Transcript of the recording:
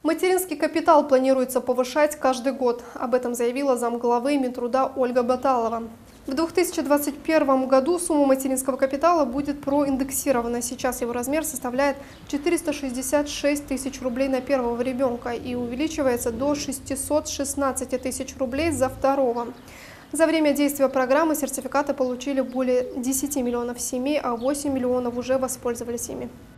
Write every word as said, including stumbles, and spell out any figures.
Материнский капитал планируется повышать каждый год. Об этом заявила замглавы Минтруда Ольга Баталова. В две тысячи двадцать первом году сумма материнского капитала будет проиндексирована. Сейчас его размер составляет четыреста шестьдесят шесть тысяч рублей на первого ребенка и увеличивается до шестисот шестнадцати тысяч рублей за второго. За время действия программы сертификаты получили более десяти миллионов семей, а восемь миллионов уже воспользовались ими.